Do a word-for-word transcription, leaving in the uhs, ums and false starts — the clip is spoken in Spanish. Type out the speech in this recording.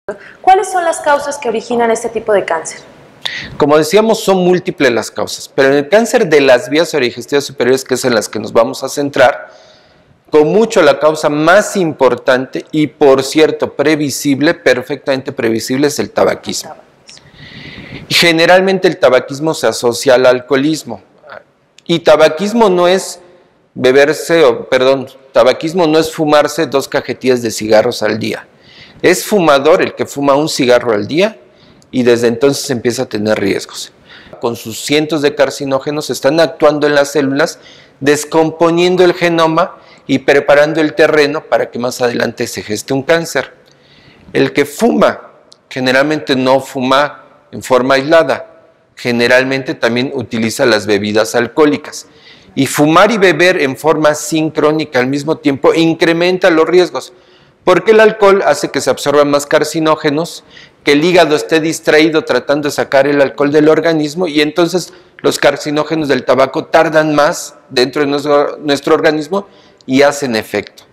¿Cuáles son las causas que originan este tipo de cáncer? Como decíamos, son múltiples las causas, pero en el cáncer de las vías orodigestivas superiores, que es en las que nos vamos a centrar, con mucho la causa más importante y, por cierto, previsible, perfectamente previsible, es el tabaquismo. Y generalmente el tabaquismo se asocia al alcoholismo. Y tabaquismo no es beberse, o, perdón, tabaquismo no es fumarse dos cajetillas de cigarros al día. Es fumador el que fuma un cigarro al día y desde entonces empieza a tener riesgos. Con sus cientos de carcinógenos están actuando en las células, descomponiendo el genoma y preparando el terreno para que más adelante se geste un cáncer. El que fuma generalmente no fuma en forma aislada, generalmente también utiliza las bebidas alcohólicas. Y fumar y beber en forma sincrónica al mismo tiempo incrementa los riesgos, porque el alcohol hace que se absorban más carcinógenos, que el hígado esté distraído tratando de sacar el alcohol del organismo y entonces los carcinógenos del tabaco tardan más dentro de nuestro, nuestro organismo y hacen efecto.